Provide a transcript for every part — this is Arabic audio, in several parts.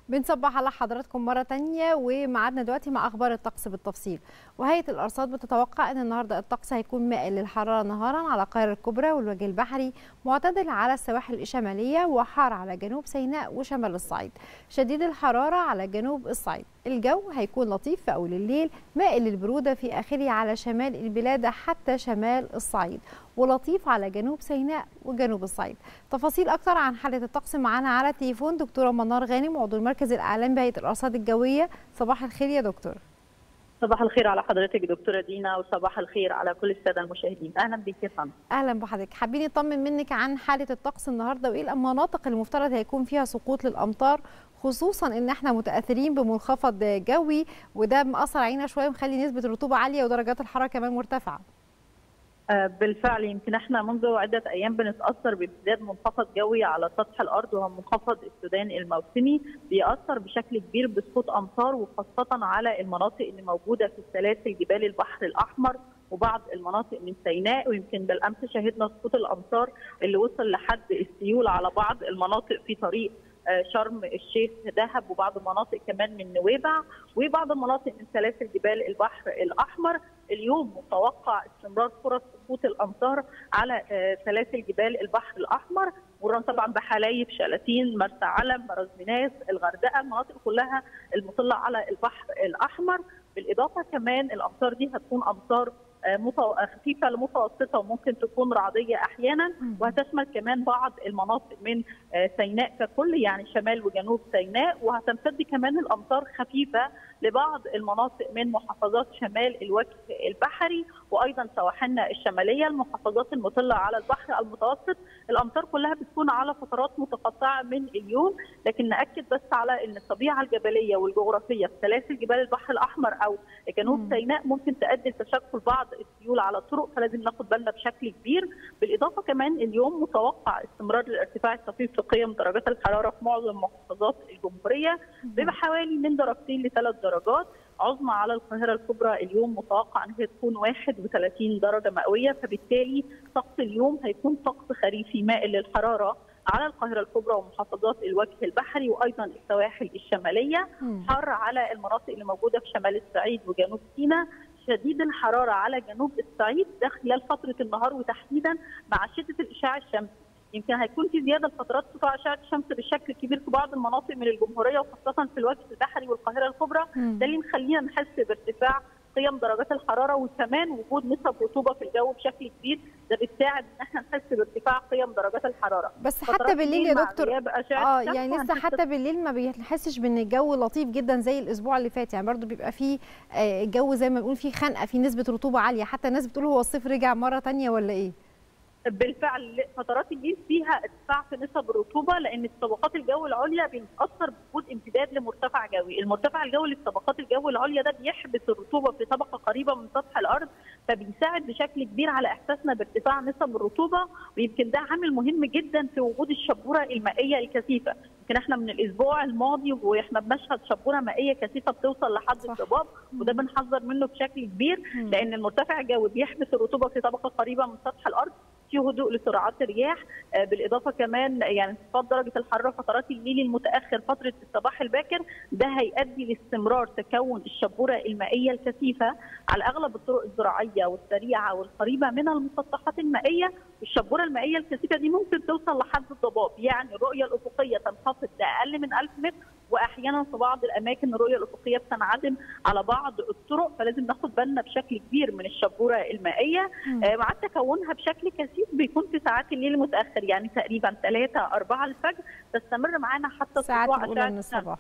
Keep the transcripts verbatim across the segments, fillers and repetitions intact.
بنصبح على حضراتكم مرة تانية ومعادنا دلوقتي مع أخبار الطقس بالتفصيل. وهيئة الأرصاد بتتوقع أن النهاردة الطقس هيكون مائل للحرارة نهارا على القاهرة الكبرى والوجه البحري، معتدل على السواحل الشمالية، وحار على جنوب سيناء وشمال الصعيد، شديد الحرارة على جنوب الصعيد. الجو هيكون لطيف في أول الليل، مائل للبرودة في آخره على شمال البلاد حتى شمال الصعيد، ولطيف على جنوب سيناء وجنوب الصعيد. تفاصيل أكتر عن حالة الطقس معانا على التليفون دكتورة منار غانم، عضو المركز الإعلامي بهيئة الأرصاد الجوية. صباح الخير يا دكتور. صباح الخير على حضرتك دكتورة دينا، وصباح الخير على كل السادة المشاهدين. أهلا بك يا فندم. أهلا بحضرتك. حابين نطمن منك عن حالة الطقس النهارده، وإيه المناطق اللي المفترض هيكون فيها سقوط للأمطار، خصوصا إن احنا متأثرين بمنخفض جوي وده مأثر علينا شوية ومخلي نسبة الرطوبة عالية ودرجات الحرارة كمان مرتفعة. بالفعل يمكن احنا منذ عدة أيام بنتأثر بامتداد منخفض جوي على سطح الأرض، وهو منخفض السودان الموسمي، بيأثر بشكل كبير بسقوط أمطار، وخاصة على المناطق اللي موجودة في سلاسل جبال البحر الأحمر وبعض المناطق من سيناء. ويمكن بالأمس شهدنا سقوط الأمطار اللي وصل لحد السيول على بعض المناطق في طريق شرم الشيخ دهب، وبعض المناطق كمان من نويبع، وبعض المناطق من سلاسل جبال البحر الأحمر. اليوم متوقع استمرار فرص سقوط الأمطار على سلاسل جبال البحر الأحمر، مرورا طبعا بحلايب، شلاتين، مرسى علم، راس بناس، الغردقة، المناطق كلها المطلة على البحر الأحمر. بالإضافة كمان الأمطار دي هتكون أمطار خفيفه لمتوسطه، وممكن تكون رعديه احيانا، وهتشمل كمان بعض المناطق من سيناء ككل، يعني شمال وجنوب سيناء. وهتمتد كمان الامطار خفيفه لبعض المناطق من محافظات شمال الوجه البحري، وايضا سواحلنا الشماليه، المحافظات المطله على البحر المتوسط. الامطار كلها بتكون على فترات متقطعه من اليوم، لكن ناكد بس على ان الطبيعه الجبليه والجغرافيه في سلاسل جبال البحر الاحمر او جنوب مم. سيناء ممكن تؤدي لتشكل بعض السيول على الطرق، فلازم ناخد بالنا بشكل كبير. بالاضافه كمان اليوم متوقع استمرار الارتفاع الطفيف في قيم درجات الحراره في معظم محافظات الجمهوريه بحوالي من درجتين لثلاث درجات. عظمى على القاهره الكبرى اليوم متوقع ان هي تكون واحد وثلاثين درجه مئويه، فبالتالي طقس اليوم هيكون طقس خريفي مائل للحراره على القاهره الكبرى ومحافظات الوجه البحري وايضا السواحل الشماليه. حر على المناطق اللي موجوده في شمال الصعيد وجنوب سيناء، شديد الحراره على جنوب الصعيد ده خلال فتره النهار، وتحديدا مع شده الاشعاع الشمسي. يمكن هيكون في زياده لفترات سطوع اشعه الشمس بشكل كبير في بعض المناطق من الجمهوريه، وخاصه في الوجه البحري والقاهره الكبرى. ده اللي مخلينا نحس بارتفاع قيم درجات الحراره، وكمان وجود نسب رطوبه في الجو بشكل كبير، ده بتساعد ان احنا نحس بارتفاع قيم درجات الحراره. بس حتى بالليل يا دكتور اه يعني لسه حتى بالليل ما بنحسش بان الجو لطيف جدا زي الاسبوع اللي فات، يعني برضو بيبقى فيه الجو زي ما بنقول فيه خنقه، فيه نسبه رطوبه عاليه، حتى الناس بتقول هو الصيف رجع مره ثانيه ولا ايه؟ بالفعل فترات الليل فيها ارتفاع في نسب الرطوبه، لان طبقات الجو العليا بيتاثر بوجود امتداد لمرتفع جوي. المرتفع الجوي لطبقات الجو العليا ده بيحبس الرطوبه في طبقه قريبه من سطح الارض، فبيساعد بشكل كبير على احساسنا بارتفاع نسب الرطوبه، ويمكن ده عامل مهم جدا في وجود الشبوره المائيه الكثيفه. يمكن احنا من الاسبوع الماضي واحنا بنشهد شبوره مائيه كثيفه بتوصل لحد الضباب، وده بنحذر منه بشكل كبير، لان المرتفع الجوي بيحبس الرطوبه في طبقه قريبه من سطح الارض، في هدوء لسرعات الرياح. بالاضافه كمان يعني انخفاض درجه الحراره فترات الليل المتاخر، فتره الصباح الباكر، ده هيؤدي لاستمرار تكون الشبوره المائيه الكثيفه على اغلب الطرق الزراعيه والسريعه والقريبه من المسطحات المائيه. الشبوره المائيه الكثيفه دي ممكن توصل لحد الضباب، يعني الرؤيه الافقيه تنخفض لاقل من ألف متر، واحيانا في بعض الاماكن الرؤيه الافقيه بتنعدم على بعض الطرق، فلازم ناخد بالنا بشكل كبير من الشبوره المائيه. آه مع تكونها بشكل كثيف بيكون في ساعات الليل المتاخر، يعني تقريبا ثلاثة أربعة الفجر، تستمر معانا حتى سطوع اشعه الصباح.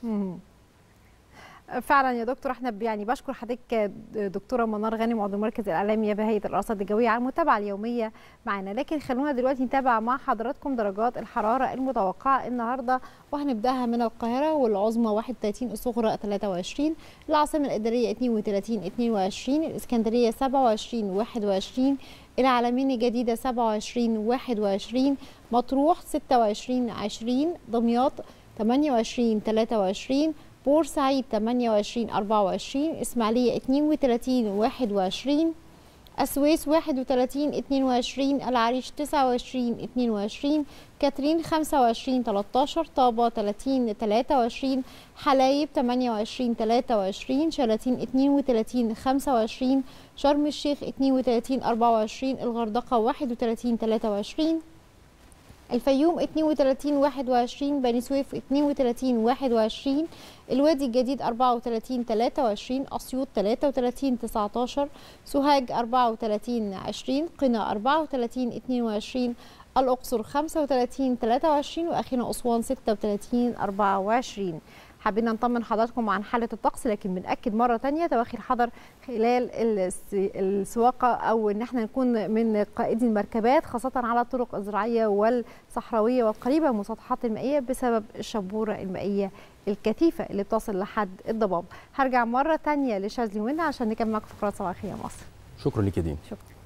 فعلا يا دكتور، احنا يعني بشكر حضرتك دكتوره منار غانم، عضو المركز الاعلامي بهيئه الارصاد الجويه، على المتابعه اليوميه معنا. لكن خلونا دلوقتي نتابع مع حضراتكم درجات الحراره المتوقعه النهارده، وهنبداها من القاهره، والعظمى واحد وثلاثين، الصغرى ثلاثة وعشرين، العاصمه الاداريه اثنين وثلاثين اثنين وعشرين، الاسكندريه سبعة وعشرين واحد وعشرين، العلمين الجديده سبعة وعشرين واحد وعشرين، مطروح ستة وعشرين عشرين، دمياط ثمانية وعشرين ثلاثة وعشرين، بورسعيد ثمانية وعشرين أربعة وعشرين، إسماعيلية اثنين وثلاثين واحد وعشرين، السويس واحد وثلاثين اتنين وعشرين، العريش تسعة وعشرين اتنين وعشرين، كاترين خمسة وعشرين تلتاشر، طابة ثلاثين تلاتة وعشرين، حلايب ثمانية وعشرين تلاتة وعشرين، شلاتين اتنين وثلاثين خمسة وعشرين، شرم الشيخ اتنين وثلاثين أربعة وعشرين، الغردقة واحد وثلاثين تلاتة وعشرين، الفيوم اتنين وثلاثين واحد وعشرين، بني سويف اتنين وثلاثين واحد وعشرين، الوادي الجديد أربعة وثلاثين تلاتة وعشرين، أسيوط ثلاثة وثلاثين تسعتاشر، سوهاج أربعة وثلاثين عشرين، قنا أربعة وثلاثين اتنين وعشرين، الأقصر خمسة وثلاثين تلاتة وعشرين، وأخينا أسوان ستة وثلاثين أربعة وعشرين. حابين نطمن حضراتكم عن حالة الطقس، لكن بنأكد مرة تانية تواخي الحذر خلال السواقة أو إن احنا نكون من قائدي المركبات، خاصة على الطرق الزراعية والصحراوية والقريبة من المسطحات المائية بسبب الشبورة المائية الكثيفة اللي بتصل لحد الضباب. هرجع مرة تانية لشاذلي ومنى عشان نكمل معاكم فقرات صباح الخير يا مصر. شكرا لك يا دين. شكرا.